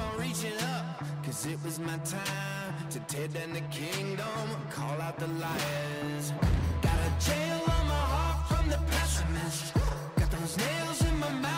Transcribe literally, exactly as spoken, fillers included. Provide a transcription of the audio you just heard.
on reaching up, cause it was my time to tear down the kingdom, call out the liars. Got a jail on my heart from the pessimist, got those nails in my mouth